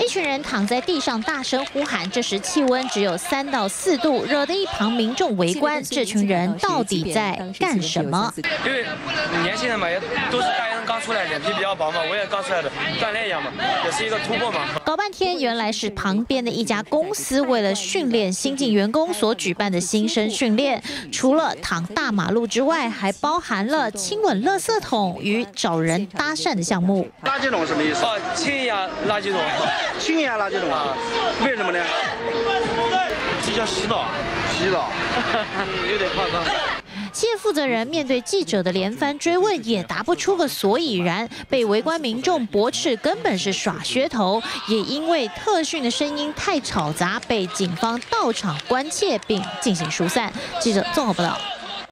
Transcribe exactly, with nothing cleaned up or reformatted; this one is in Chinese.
一群人躺在地上大声呼喊，这时气温只有三到四度，惹得一旁民众围观。这群人到底在干什么？ 因为年轻人嘛，也都是大学生刚出来，脸皮比较薄嘛，我也刚出来的，锻炼一样嘛，也是一个突破嘛。 搞半天，原来是旁边的一家公司为了训练新进员工所举办的新生训练，除了躺大马路之外，还包含了亲吻垃圾桶与找人搭讪的项目。 垃圾桶什么意思？ 哦，亲一下垃圾桶， 亲一下垃圾桶啊？为什么呢？ 这叫洗澡， 洗澡， 有点夸张。 企业负责人面对记者的连番追问，也答不出个所以然，被围观民众驳斥根本是耍噱头，也因为特训的声音太吵杂，被警方到场关切并进行疏散。记者综合报道。